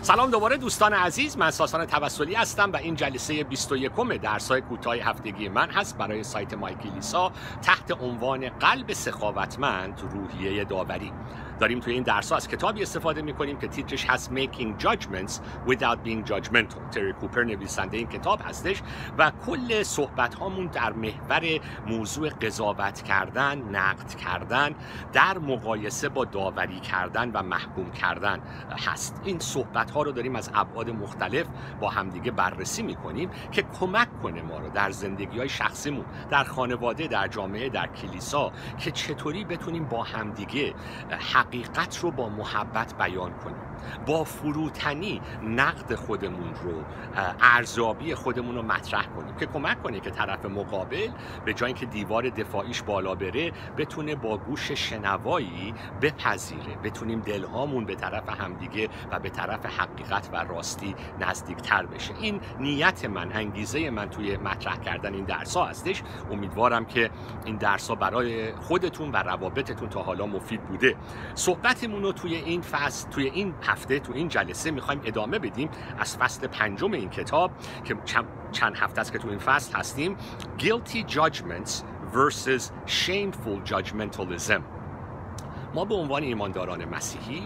سلام دوباره دوستان عزیز، من ساسان توسلی هستم و این جلسه 21 درس‌های کوتاه هفتگی من هست برای سایت مایکلیسا تحت عنوان قلب سخاوتمند روحیه داوری. داریم توی این درس‌ها از کتابی استفاده می‌کنیم که تیترش هست Making Judgments Without Being Judgmental. تری کوپر نویسنده این کتاب هستش و کل صحبت‌هامون در محور موضوع قضاوت کردن، نقد کردن در مقایسه با داوری کردن و محکوم کردن هست. این صحبت‌ها رو داریم از ابعاد مختلف با همدیگه بررسی می‌کنیم که کمک کنه ما رو در زندگی‌های شخصیمون، در خانواده، در جامعه، در کلیسا که چطوری بتونیم با همدیگه حقیقت رو با محبت بیان کنیم، با فروتنی نقد خودمون رو، ارزیابی خودمون رو مطرح کنیم که کمک کنه که طرف مقابل به جای اینکه دیوار دفاعیش بالا بره بتونه با گوش شنوایی بپذیره، بتونیم دلهامون به طرف همدیگه و به طرف حقیقت و راستی نزدیکتر بشه. این نیت من، انگیزه من توی مطرح کردن این درس‌ها هستش. امیدوارم که این درس‌ها برای خودتون و روابطتون تا حالا مفید بوده. صحبتمون رو توی این فصل، توی این هفته، توی این جلسه میخوایم ادامه بدیم از فصل 5 این کتاب که چند هفته است که توی این فصل هستیم. Guilty Judgments versus Shameful Judgmentalism. ما به عنوان ایمانداران مسیحی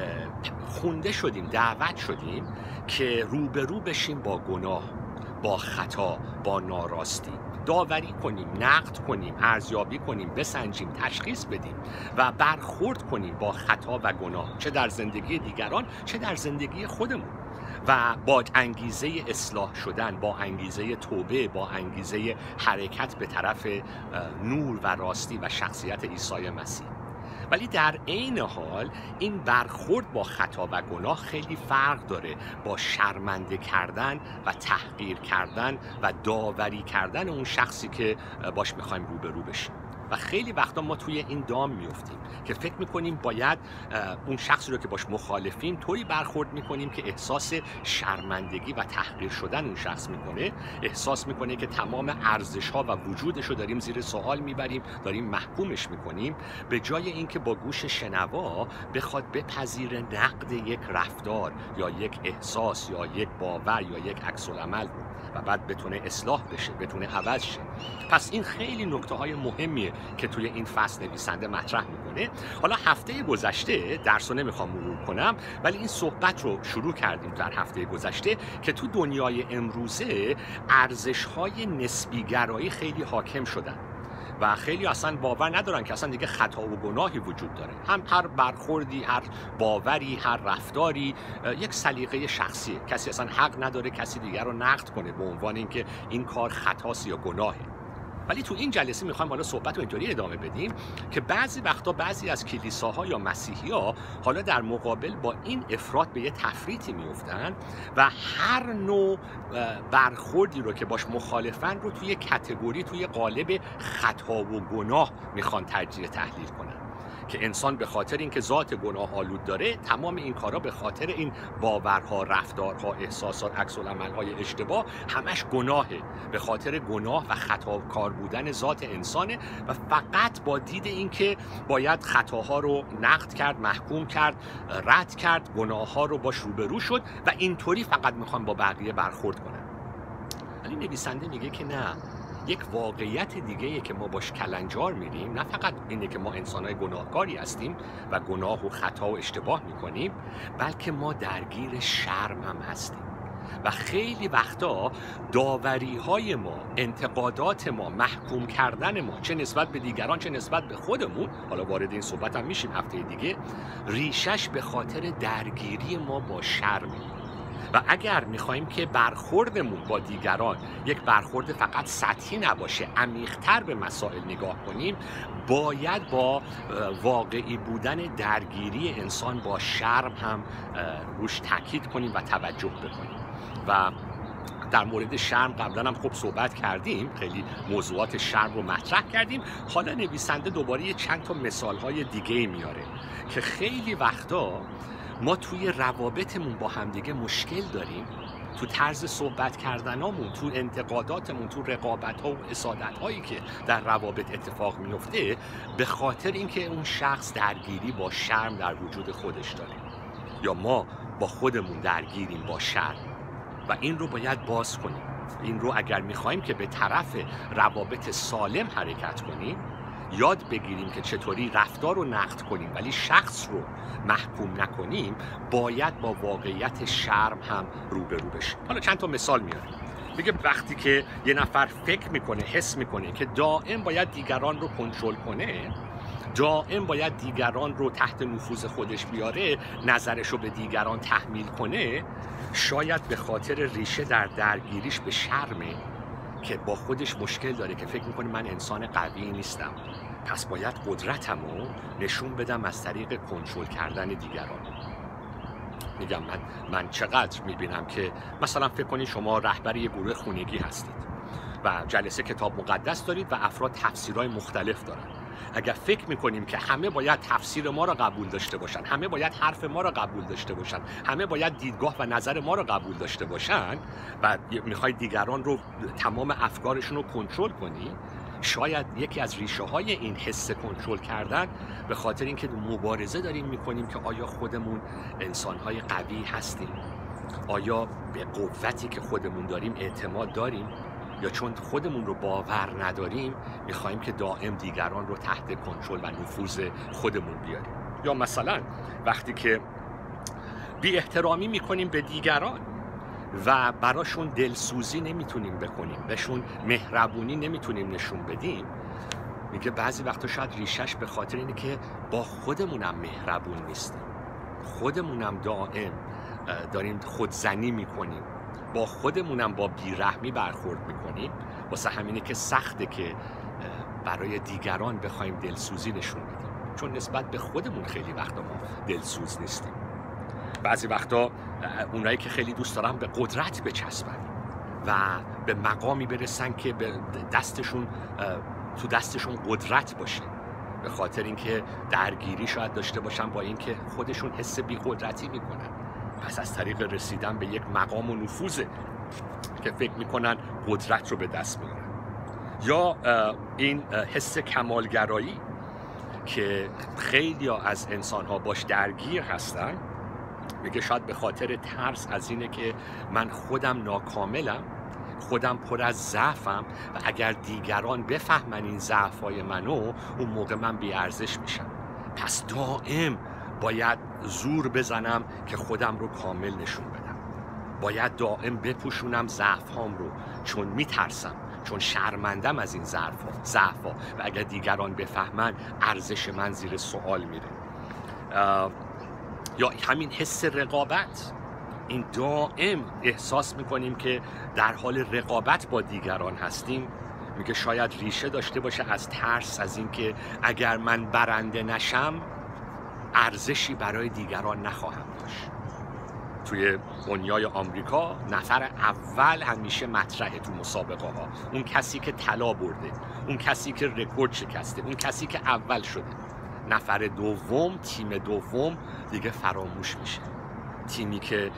خونده شدیم، دعوت شدیم که روبرو بشیم با گناه، با خطا، با ناراستی، داوری کنیم، نقد کنیم، ارزیابی کنیم، بسنجیم، تشخیص بدیم و برخورد کنیم با خطا و گناه، چه در زندگی دیگران چه در زندگی خودمون، و با انگیزه اصلاح شدن، با انگیزه توبه، با انگیزه حرکت به طرف نور و راستی و شخصیت عیسی مسیح. ولی در عین حال این برخورد با خطا و گناه خیلی فرق داره با شرمنده کردن و تحقیر کردن و داوری کردن اون شخصی که باش میخوایم روبرو بشیم. و خیلی وقتا ما توی این دام میفتیم که فکر میکنیم باید اون شخصی رو که باش مخالفیم طوری برخورد میکنیم که احساس شرمندگی و تحقیر شدن اون شخص میکنه، احساس میکنه که تمام ارزش‌ها و وجودش رو داریم زیر سوال میبریم، داریم محکومش میکنیم، به جای اینکه با گوش شنوا بخواد بپذیره نقد یک رفتار یا یک احساس یا یک باور یا یک عکس‌العمل رو و بعد بتونه اصلاح بشه، بتونه عوض شه. پس این خیلی نکته‌های مهمیه که توی این فصل نویسنده مطرح میکنه. حالا هفته گذشته درس رو نمیخوام مرور کنم، ولی این صحبت رو شروع کردیم در هفته گذشته که تو دنیای امروزه ارزش‌های نسبی‌گرایی خیلی حاکم شدن و خیلی اصلا باور ندارن که اصلا دیگه خطا و گناهی وجود داره. هم هر برخوردی، هر باوری، هر رفتاری یک سلیقه شخصیه. کسی اصلا حق نداره کسی دیگر رو نقد کنه به عنوان اینکه این کار خطاست یا گناهه. ولی تو این جلسه میخوایم حالا صحبت رو اینطوری ادامه بدیم که بعضی وقتا بعضی از کلیساها یا مسیحی‌ها حالا در مقابل با این افراط به یه تفریطی میفتن و هر نوع برخوردی رو که باش مخالفن رو توی کتگوری، توی قالب خطا و گناه میخوان تجزیه تحلیل کنن که انسان به خاطر اینکه ذات گناه آلود داره تمام این کارا به خاطر این باورها، رفتارها، احساسات، عکس‌العمل‌های اشتباه همش گناهه، به خاطر گناه و خطاکار بودن ذات انسانه و فقط با دید اینکه باید خطاها رو نقد کرد، محکوم کرد، رد کرد، گناه‌ها رو باش روبرو شد و اینطوری فقط میخوان با بقیه برخورد کنن. ولی نویسنده میگه که نه، یک واقعیت دیگه‌ایه که ما باش کلنجار میریم، نه فقط اینه که ما انسان‌های گناهکاری هستیم و گناه و خطا و اشتباه میکنیم، بلکه ما درگیر شرم هم هستیم و خیلی وقتا داوری‌های ما، انتقادات ما، محکوم کردن ما، چه نسبت به دیگران چه نسبت به خودمون، حالا وارد این صحبت هم میشیم هفته دیگه، ریشش به خاطر درگیری ما با شرمه. و اگر میخوایم که برخوردمون با دیگران یک برخورد فقط سطحی نباشه، عمیق‌تر به مسائل نگاه کنیم، باید با واقعی بودن درگیری انسان با شرم هم روش تاکید کنیم و توجه بکنیم. و در مورد شرم قبلا هم خوب صحبت کردیم، خیلی موضوعات شرم رو مطرح کردیم. حالا نویسنده دوباره چند تا مثال‌های دیگه میاره که خیلی وقتا ما توی روابطمون با همدیگه مشکل داریم، تو طرز صحبت کردنامون، تو انتقاداتمون، تو رقابت‌ها و حسادت‌هایی که در روابط اتفاق میفته، به خاطر اینکه اون شخص درگیری با شرم در وجود خودش داره. یا ما با خودمون درگیریم با شر و این رو باید باز کنیم. این رو اگر میخوایم که به طرف روابط سالم حرکت کنیم، یاد بگیریم که چطوری رفتار رو نقد کنیم ولی شخص رو محکوم نکنیم، باید با واقعیت شرم هم روبرو بشیم. حالا چند تا مثال میاریم. میگه وقتی که یه نفر فکر میکنه، حس میکنه که دائم باید دیگران رو کنترل کنه، دائم باید دیگران رو تحت نفوذ خودش بیاره، نظرش رو به دیگران تحمیل کنه، شاید به خاطر ریشه در درگیریش به شرمه که با خودش مشکل داره، که فکر میکنه من انسان قوی نیستم، پس باید قدرتمو نشون بدم از طریق کنترل کردن دیگران. میگم من چقدر میبینم که مثلا فکر کنید شما رهبر یه گروه خونگی هستید و جلسه کتاب مقدس دارید و افراد تفسیرهای مختلف دارن. اگر فکر میکنیم که همه باید تفسیر ما را قبول داشته باشن، همه باید حرف ما را قبول داشته باشن، همه باید دیدگاه و نظر ما را قبول داشته باشن و میخواید دیگران رو تمام افکارشون رو کنترل کنی، شاید یکی از ریشه های این حس کنترل کردن به خاطر اینکه مبارزه داریم میکنیم که آیا خودمون انسانهای قوی هستیم، آیا به قوتی که خودمون داریم اعتماد داریم، یا چون خودمون رو باور نداریم میخوایم که دائم دیگران رو تحت کنترل و نفوذ خودمون بیاریم. یا مثلا وقتی که بی احترامی میکنیم به دیگران و براشون دلسوزی نمیتونیم بکنیم، بهشون مهربونی نمیتونیم نشون بدیم، میگه بعضی وقتا شاید ریشش به خاطر اینه که با خودمونم مهربون نیستیم، خودمونم دائم داریم خودزنی میکنیم، با خودمونم با بیرحمی برخورد میکنیم. واسه همینه که سخته که برای دیگران بخوایم دلسوزی نشون بدیم، چون نسبت به خودمون خیلی وقتا ما دلسوز نیستیم. بعضی وقتا اونایی که خیلی دوست دارن به قدرت بچسبن و به مقامی برسن که به تو دستشون قدرت باشه، به خاطر اینکه درگیری شاید داشته باشن با اینکه خودشون حس بی قدرتی میکنن، پس از طریق رسیدن به یک مقام و نفوذه که فکر میکنن قدرت رو به دست میارن. یا این حس کمالگرایی که خیلی از انسان‌ها باش درگیر هستن، میگه شاید به خاطر ترس از اینه که من خودم ناکاملم، خودم پر از ضعفم و اگر دیگران بفهمن این ضعف‌های منو، اون موقع من بی‌ارزش میشم، پس دائم باید زور بزنم که خودم رو کامل نشون بدم، باید دائم بپوشونم ضعف‌هام رو، چون میترسم، چون شرمندم از این ضعف‌ها و اگر دیگران بفهمن ارزش من زیر سوال میره. یا همین حس رقابت، این دائم احساس میکنیم که در حال رقابت با دیگران هستیم، میگه شاید ریشه داشته باشه از ترس از اینکه اگر من برنده نشم ارزشی برای دیگران نخواهم داشت. توی دنیای آمریکا نفر اول همیشه مطرحه تو مسابقه ها، اون کسی که طلا برده، اون کسی که رکورد شکسته، اون کسی که اول شده. نفر دوم، تیم دوم دیگه فراموش میشه. تیمی که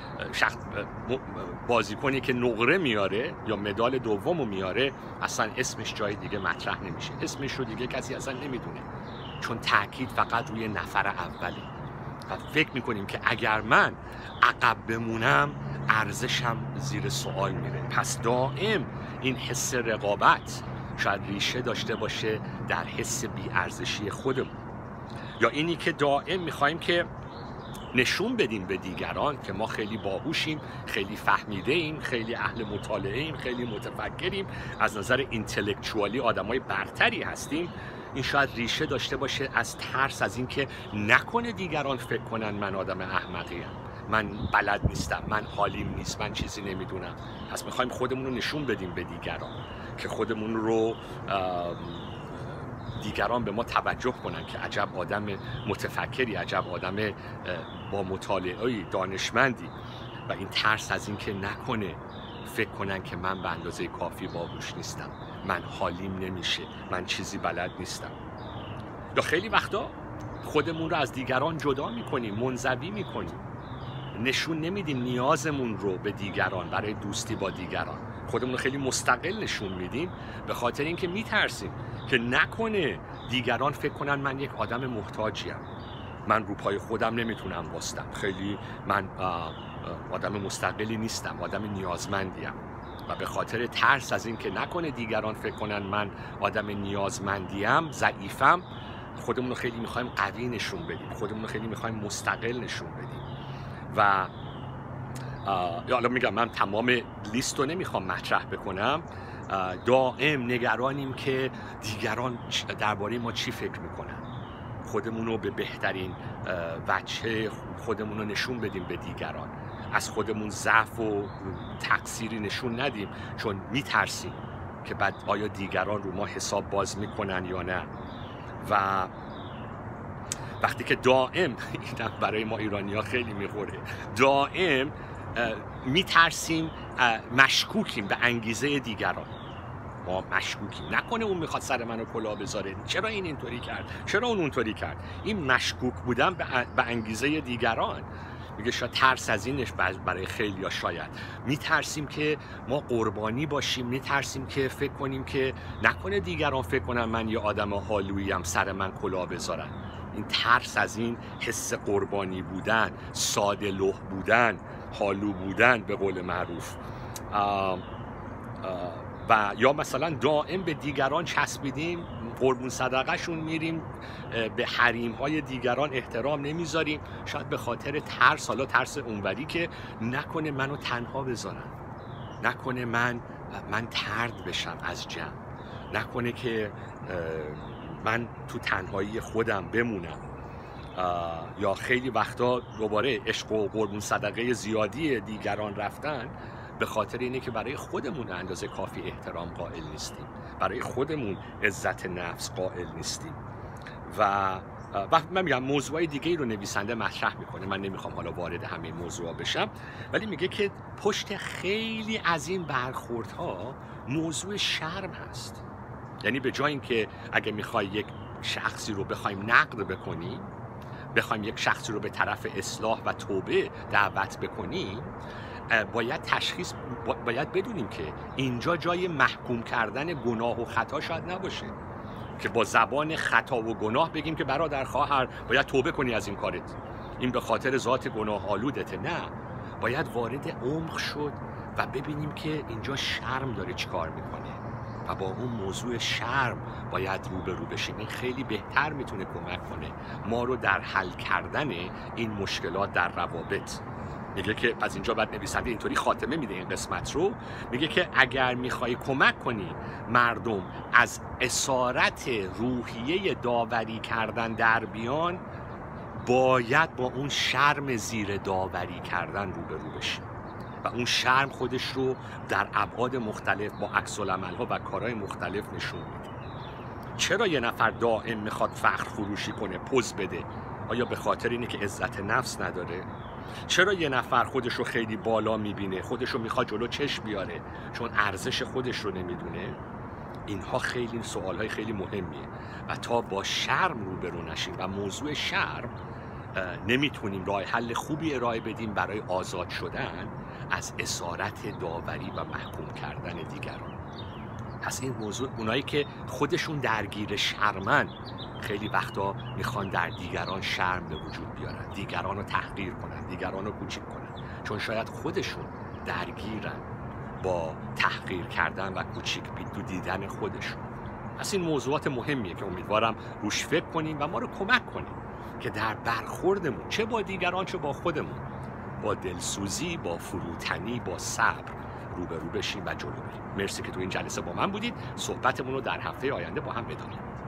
بازیکنی که نقره میاره یا مدال دومو میاره اصلا اسمش جای دیگه مطرح نمیشه، اسمش رو دیگه کسی اصلا نمیدونه، چون تاکید فقط روی نفر اوله و فکر میکنیم که اگر من عقب بمونم ارزشم زیر سوال میره. پس دائم این حس رقابت شاید ریشه داشته باشه در حس بی‌ارزشی خودمون. یا اینی که دائم میخوایم که نشون بدیم به دیگران که ما خیلی باهوشیم، خیلی فهمیده ایم، خیلی اهل مطالعه ایم، خیلی متفکریم، از نظر اینتלקچوالی آدمای برتری هستیم. این شاید ریشه داشته باشه از ترس از اینکه نکنه دیگران فکر کنن من آدم احمقیم، من بلد نیستم، من حالیم نیست، من چیزی نمیدونم. پس میخوایم خودمون رو نشون بدیم به دیگران که خودمون رو دیگران به ما توجه کنن که عجب آدم متفکری، عجب آدم با مطالعه دانشمندی، و این ترس از این که نکنه فکر کنن که من به اندازه کافی باهوش نیستم، من حالیم نمیشه، من چیزی بلد نیستم. یا خیلی وقتا خودمون رو از دیگران جدا میکنیم، منزوی میکنیم، نشون نمیدیم نیازمون رو به دیگران برای دوستی با دیگران، خودمون رو خیلی مستقل نشون میدیم به خاطر اینکه میترسیم که نکنه دیگران فکر کنن من یک آدم محتاجیم، من رو پای خودم نمیتونم واسطم، خیلی من آدم مستقلی نیستم، آدم نیازمندیم و به خاطر ترس از این که نکنه دیگران فکر کنن من آدم نیازمندیم، ضعیفم، خودمون رو خیلی میخوایم قوی نشون بدیم، خودمون رو خیلی میخوایم مستقل نشون بدیم. و حالا میگم من تمام لیست رو نمیخوام مطرح بکنم، دائم نگرانیم که دیگران درباره ما چی فکر میکنن، خودمون رو به بهترین وجه خودمون رو نشون بدیم به دیگران، از خودمون ضعف و تقصیری نشون ندیم، چون میترسیم که بعد آیا دیگران رو ما حساب باز میکنن یا نه. و وقتی که دائم اینم برای ما ایرانی‌ها خیلی میخوره، دائم میترسیم، مشکوکیم به انگیزه دیگران، ما مشکوکیم نکنه اون میخواد سر منو کلاه بذاره، چرا این اینطوری کرد، چرا اون اونطوری کرد. این مشکوک بودن به انگیزه دیگران، میگه شاید ترس از اینش برای خیلیا، شاید میترسیم که ما قربانی باشیم، میترسیم که فکر کنیم که نکنه دیگران فکر کنن من یه آدم حالوییم سر من کلاه بذارن. این ترس از این حس قربانی بودن، ساده لوح بودن، حالو بودن به قول معروف، و یا مثلا دائم به دیگران چسبیدیم، قربون صدقه شون میریم، به حریم های دیگران احترام نمیذاریم، شاید به خاطر ترس، حالا ترس اونوری که نکنه منو تنها بذارن، نکنه من طرد بشم از جمع، نکنه که من تو تنهایی خودم بمونم. یا خیلی وقتا دوباره عشق و قربون صدقه زیادی دیگران رفتن به خاطر اینه که برای خودمون اندازه کافی احترام قائل نیستیم، برای خودمون عزت نفس قائل نیستیم. و من میگم موضوعی دیگه ای رو نویسنده مطرح میکنه، من نمیخوام حالا وارد همه موضوعا بشم، ولی میگه که پشت خیلی از این برخوردها موضوع شرم هست. یعنی به جای اینکه اگه میخوای یک شخصی رو بخوایم نقد بکنیم، بخوایم یک شخصی رو به طرف اصلاح و توبه دعوت بکنیم، باید بدونیم که اینجا جای محکوم کردن گناه و خطا شاید نباشه که با زبان خطا و گناه بگیم که برادر خواهر باید توبه کنی از این کارت، این به خاطر ذات گناه آلودته. نه، باید وارد عمق شد و ببینیم که اینجا شرم داره چی کار میکنه و با اون موضوع شرم باید روبرو بشیم. این خیلی بهتر میتونه کمک کنه ما رو در حل کردن این مشکلات در روابط. میگه که از اینجا بعد نویسنده اینطوری خاتمه میده این قسمت رو، میگه که اگر میخوای کمک کنی مردم از اسارت روحیه داوری کردن در بیان، باید با اون شرم زیر داوری کردن روبرو بشی و اون شرم خودش رو در ابعاد مختلف با عکس‌العمل‌ها و کارهای مختلف نشون میده. چرا یه نفر دائم میخواد فخر فروشی کنه، پوز بده؟ آیا به خاطر اینه که عزت نفس نداره؟ چرا یه نفر خودش رو خیلی بالا میبینه، خودش رو میخواد جلو چشم بیاره چون ارزش خودش رو نمیدونه؟ اینها خیلی سوالهای خیلی مهمیه و تا با شرم روبرو نشیم و موضوع شرم نمیتونیم راه حل خوبی ارائه بدیم برای آزاد شدن از اسارت داوری و محکوم کردن دیگران. پس این موضوع، اونایی که خودشون درگیر شرمن خیلی وقتا میخوان در دیگران شرم به وجود بیارن، دیگران رو تحقیر کنن، دیگران رو کوچیک کنن، چون شاید خودشون درگیرن با تحقیر کردن و کوچیک دیدن خودشون. پس این موضوعات مهمیه که امیدوارم روش فکر کنیم و ما رو کمک کنیم که در برخوردمون چه با دیگران چه با خودمون با دلسوزی، با فروتنی، با صبر روبرو بشیم و جلو بریم. مرسی که تو این جلسه با من بودید. صحبتمون رو در هفته آینده با هم ادامه میدیم.